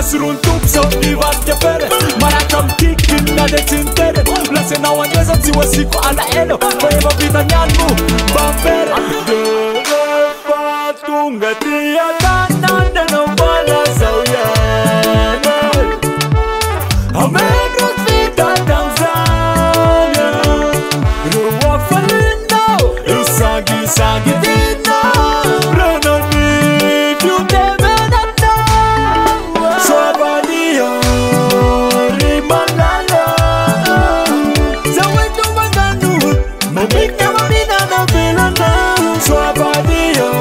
mushroom tup so nivaske pere Mara come kicking na desintere Lase na wanyeza tiwa siku ana eno Kwa hivyo vita nyangu Bambere Tunga tia tanande no bala sauyana Ameno vita Tanzania Ruwa falino Isagi sagi dino Bruno ni Fiume venano Suabadio Rimanalo Zawetu maganu Mamika mamina na vilana Suabadio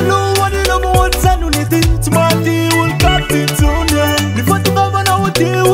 I